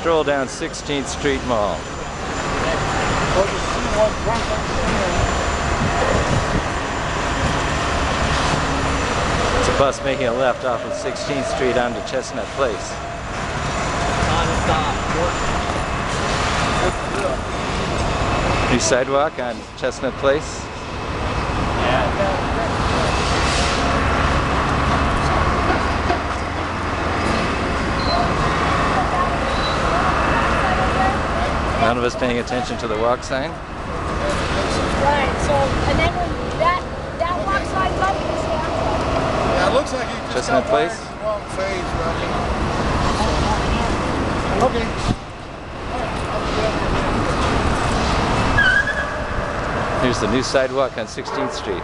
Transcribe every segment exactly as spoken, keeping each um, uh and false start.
stroll down sixteenth Street Mall. It's a bus making a left off of sixteenth Street onto Chestnut Place. New sidewalk on Chestnut Place. None of us paying attention to the walk sign. Right, so, and then when that, that walk sign up, you stay outside. Yeah, it looks like you just Chestnut got Place? by the wrong phase, right? Okay. Here's the new sidewalk on sixteenth Street.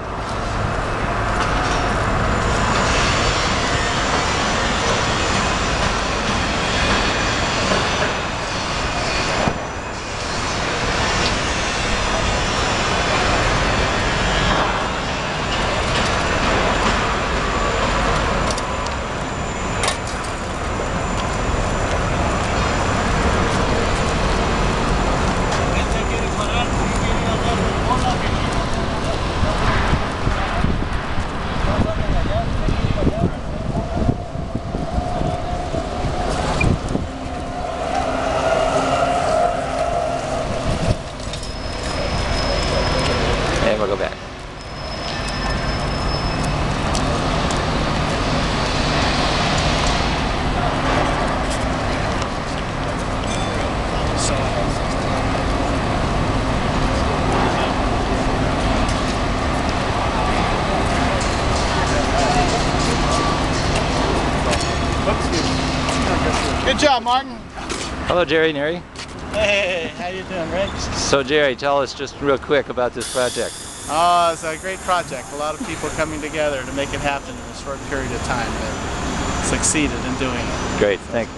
And we'll go back. Good job, Martin. Hello, Jerry, Neri. Hey, how you doing, Rick? So, Jerry, tell us just real quick about this project. Oh, it's a great project. A lot of people coming together to make it happen in a short period of time. That succeeded in doing it. Great, thank you.